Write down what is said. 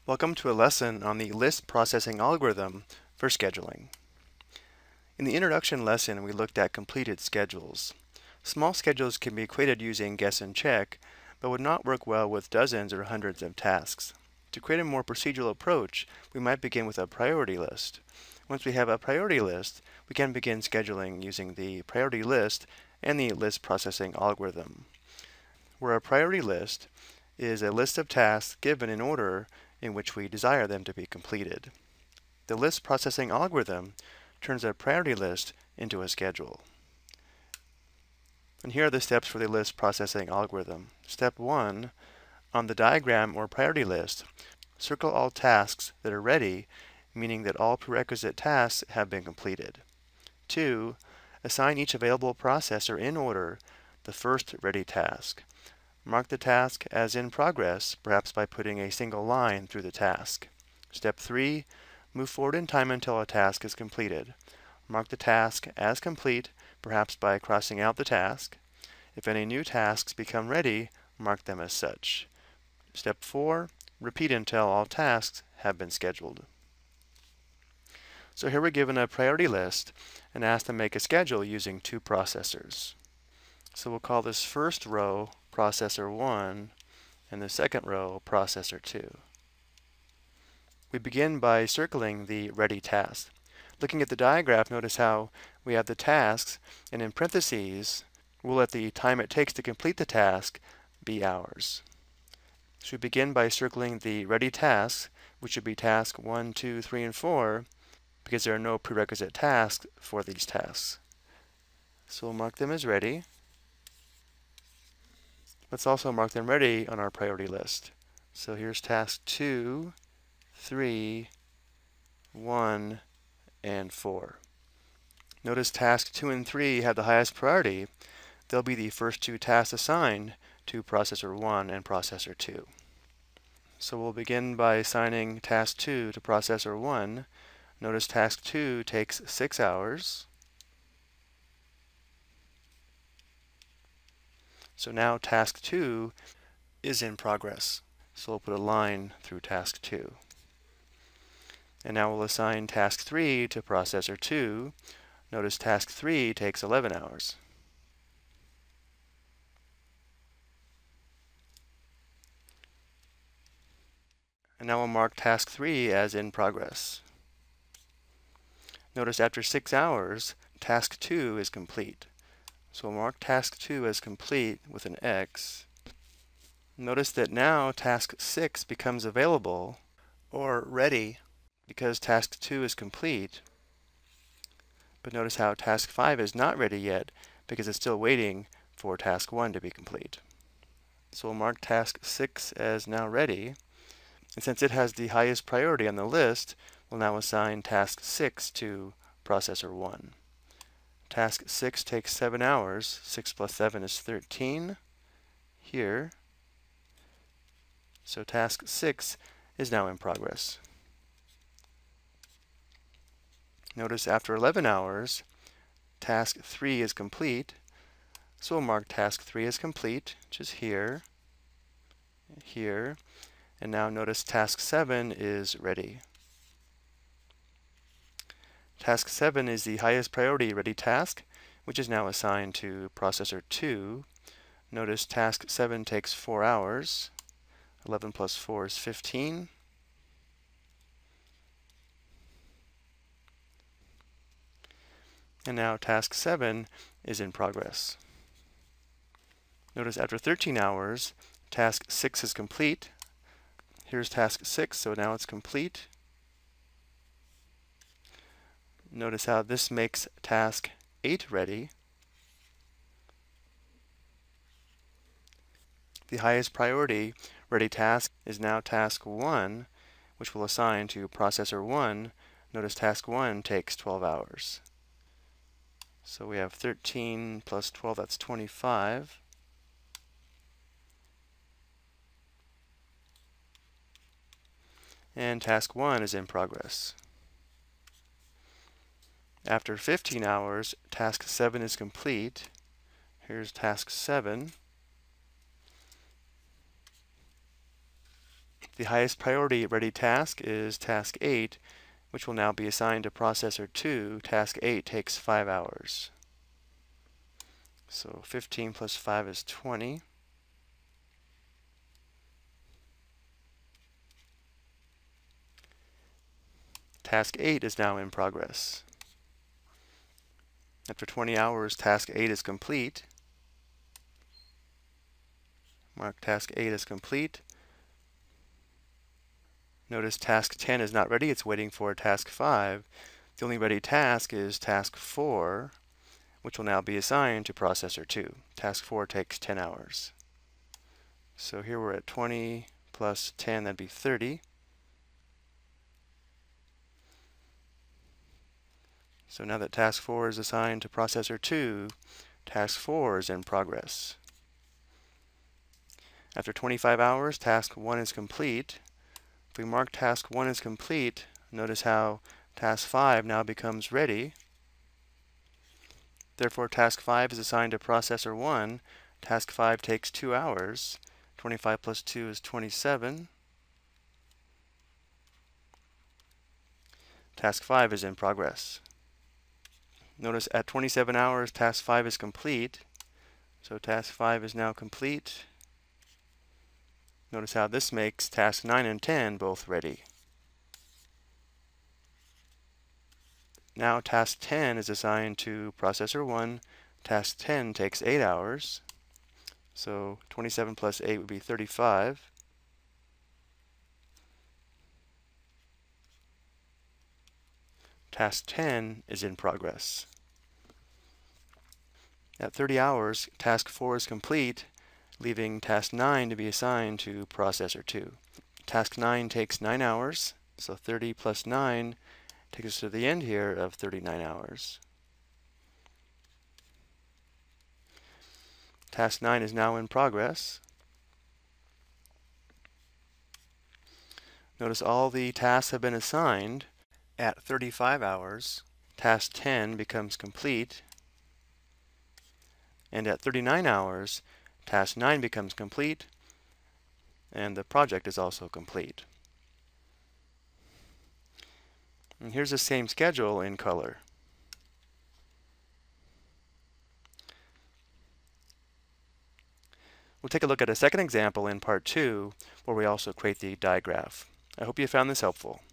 Welcome to a lesson on the list processing algorithm for scheduling. In the introduction lesson, we looked at completed schedules. Small schedules can be equated using guess and check, but would not work well with dozens or hundreds of tasks. To create a more procedural approach, we might begin with a priority list. Once we have a priority list, we can begin scheduling using the priority list and the list processing algorithm. Where a priority list is a list of tasks given in order in which we desire them to be completed. The list processing algorithm turns a priority list into a schedule. And here are the steps for the list processing algorithm. Step 1, on the diagram or priority list, circle all tasks that are ready, meaning that all prerequisite tasks have been completed. 2, assign each available processor in order the first ready task. Mark the task as in progress, perhaps by putting a single line through the task. Step 3, move forward in time until a task is completed. Mark the task as complete, perhaps by crossing out the task. If any new tasks become ready, mark them as such. Step 4, repeat until all tasks have been scheduled. So here we're given a priority list and asked to make a schedule using two processors. So we'll call this first row processor 1 and the second row processor 2. We begin by circling the ready task. Looking at the diagram, notice how we have the tasks, and in parentheses, we'll let the time it takes to complete the task be hours. So we begin by circling the ready tasks, which would be task 1, 2, 3, and 4, because there are no prerequisite tasks for these tasks. So we'll mark them as ready. Let's also mark them ready on our priority list. So here's task 2, 3, 1, and 4. Notice task 2 and 3 have the highest priority. They'll be the first two tasks assigned to processor 1 and processor 2. So we'll begin by assigning task 2 to processor 1. Notice task 2 takes 6 hours. So now task 2 is in progress. So we'll put a line through task 2. And now we'll assign task 3 to processor 2. Notice task 3 takes 11 hours. And now we'll mark task 3 as in progress. Notice after 6 hours, task 2 is complete. So we'll mark task 2 as complete with an X. Notice that now task 6 becomes available or ready because task 2 is complete. But notice how task 5 is not ready yet because it's still waiting for task 1 to be complete. So we'll mark task 6 as now ready. And since it has the highest priority on the list, we'll now assign task 6 to processor 1. Task 6 takes 7 hours. 6 plus 7 is 13 here. So task 6 is now in progress. Notice after 11 hours, task 3 is complete. So we'll mark task 3 as complete, which is here, here. And now notice task 7 is ready. Task 7 is the highest priority ready task, which is now assigned to processor 2. Notice task 7 takes 4 hours. 11 plus 4 is 15. And now task 7 is in progress. Notice after 13 hours, task 6 is complete. Here's task 6, so now it's complete. Notice how this makes task 8 ready. The highest priority ready task is now task 1, which we'll assign to processor 1. Notice task 1 takes 12 hours. So we have 13 plus 12, that's 25. And task 1 is in progress. After 15 hours, task 7 is complete. Here's task 7. The highest priority ready task is task 8, which will now be assigned to processor 2. Task 8 takes 5 hours. So 15 plus 5 is 20. Task 8 is now in progress. After 20 hours, task 8 is complete. Mark task 8 as complete. Notice task 10 is not ready, it's waiting for task 5. The only ready task is task 4, which will now be assigned to processor 2. Task 4 takes 10 hours. So here we're at 20 plus 10, that'd be 30. So now that task 4 is assigned to processor 2, task 4 is in progress. After 25 hours, task 1 is complete. If we mark task 1 as complete, notice how task 5 now becomes ready. Therefore, task 5 is assigned to processor 1. Task 5 takes 2 hours. 25 plus 2 is 27. Task 5 is in progress. Notice at 27 hours, task 5 is complete. So task 5 is now complete. Notice how this makes task 9 and 10 both ready. Now task 10 is assigned to processor 1. Task 10 takes 8 hours. So 27 plus 8 would be 35. Task 10 is in progress. At 30 hours, task 4 is complete, leaving task 9 to be assigned to processor 2. Task 9 takes 9 hours, so 30 plus 9 takes us to the end here of 39 hours. Task 9 is now in progress. Notice all the tasks have been assigned. At 35 hours, task 10 becomes complete. And at 39 hours, task 9 becomes complete, and the project is also complete. And here's the same schedule in color. We'll take a look at a second example in part 2, where we also create the die graph. I hope you found this helpful.